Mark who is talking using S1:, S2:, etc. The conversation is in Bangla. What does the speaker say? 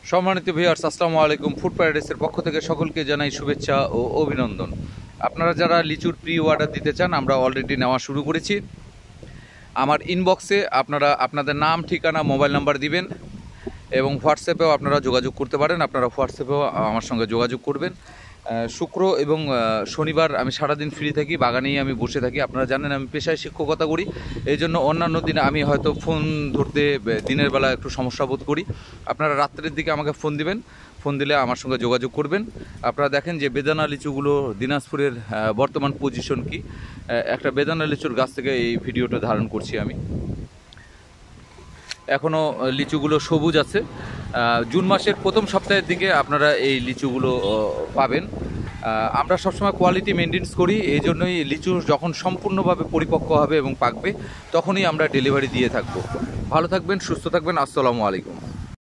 S1: সম্মানিত ভিউয়ার্স, আসসালামু আলাইকুম। ফুড প্যারাডাইসের পক্ষ থেকে সকলকে জানাই শুভেচ্ছা ও অভিনন্দন। আপনারা যারা লিচুর প্রি অর্ডার দিতে চান, আমরা অলরেডি নেওয়া শুরু করেছি। আমার ইনবক্সে আপনারা আপনাদের নাম, ঠিকানা, মোবাইল নাম্বার দিবেন এবং হোয়াটসঅ্যাপেও আপনারা যোগাযোগ করতে পারেন। আপনারা হোয়াটসঅ্যাপেও আমার সঙ্গে যোগাযোগ করবেন। শুক্র এবং শনিবার আমি সারাদিন ফ্রি থাকি, বাগানেই আমি বসে থাকি। আপনারা জানেন আমি পেশায় শিক্ষকতা করি, এই জন্য অন্যান্য দিনে আমি হয়তো ফোন ধরতে দিনের বেলা একটু সমস্যা বোধ করি। আপনারা রাত্রের দিকে আমাকে ফোন দিবেন, ফোন দিলে আমার সঙ্গে যোগাযোগ করবেন। আপনারা দেখেন যে বেদানা লিচুগুলো দিনাজপুরের বর্তমান পজিশন কি। একটা বেদানা লিচুর গাছ থেকে এই ভিডিওটা ধারণ করছি আমি। এখনও লিচুগুলো সবুজ আছে। জুন মাসের প্রথম সপ্তাহের দিকে আপনারা এই লিচুগুলো পাবেন। আমরা সবসময় কোয়ালিটি মেনটেন্স করি, এই জন্যই লিচু যখন সম্পূর্ণভাবে পরিপক্ক হবে এবং পাকবে তখনই আমরা ডেলিভারি দিয়ে থাকব। ভালো থাকবেন, সুস্থ থাকবেন। আসসালামু আলাইকুম।